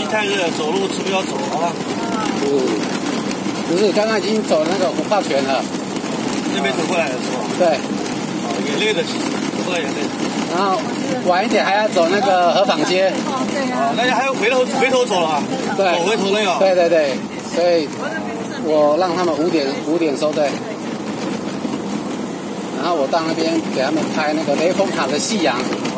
太热，走路吃不了走啊。 不是，刚刚已经走那个虎豹泉了。 那边走过来的是吧？ 对。 也累的，其实走过来也累。 然后晚一点还要走那个河坊街。 那你还要回头走了。 对。 走回头了呀。 对对对，所以我让他们5点收队。然后我到那边给他们拍那个雷峰塔的夕阳。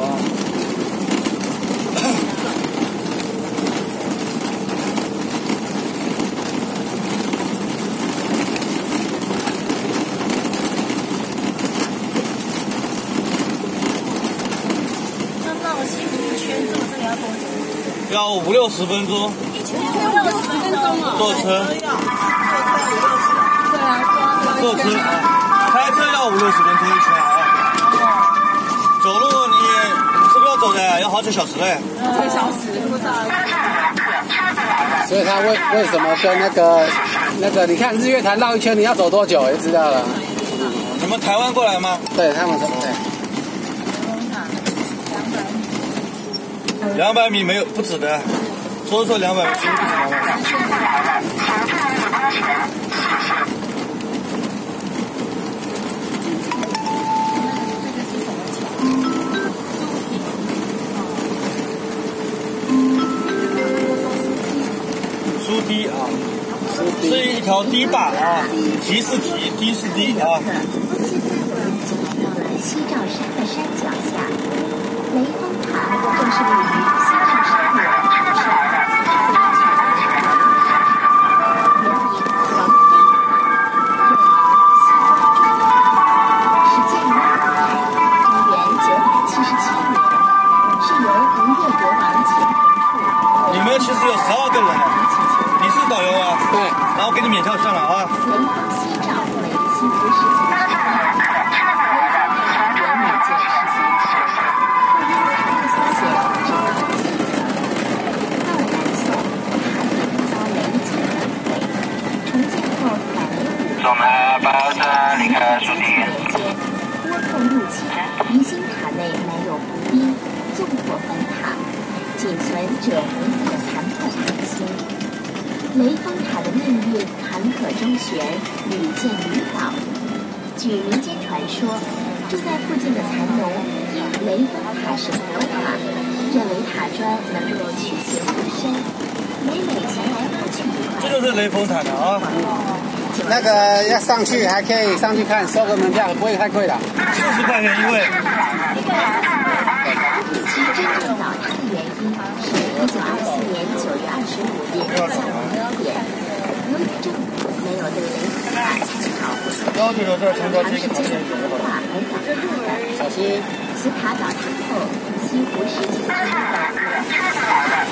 要50-60分钟。 一圈要60分钟啊！ 坐车。 对啊， 坐车啊，开车要50-60分钟一圈啊。走路你是不是要走的？要好几小时嘞。 2个小时不到。 所以他为什么跟那个你看日月潭绕一圈你要走多久就知道了。 你们台湾过来吗？ 对，他们对。 200米没有不止的，说200米其实不止200米。苏堤啊，是一条堤坝啊，堤是堤，堤是堤啊。 西照山的山脚下，雷峰塔正是位于西照山的出世你们其实有12个人呢，你是导游啊？ 对。 然后给你免票算了啊。 雷峰西照为西湖十景之一，雷峰塔原每建13尺， 我们保证离开树林。 倭寇入侵，离心塔内埋有伏兵，纵火崩塔，仅存赭红色的残破塔心。雷峰塔的命运坎坷周旋，屡建屡倒。据民间传说，住在附近的蚕农因雷峰塔是佛塔，认为塔砖能够驱邪护身，每前来获取一块。 这就是雷峰塔的啊。 那个要上去还可以上去看，收个门票不会太贵的。 40块钱一位。 其真正倒塌的原因是1924年9月25日下午1点，由于政府没有对雷峰塔采取保护措施，长时间的风化而导致的。 小心。 此塔倒塌后，西湖十景之一的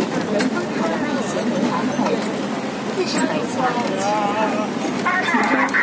自上而下，其中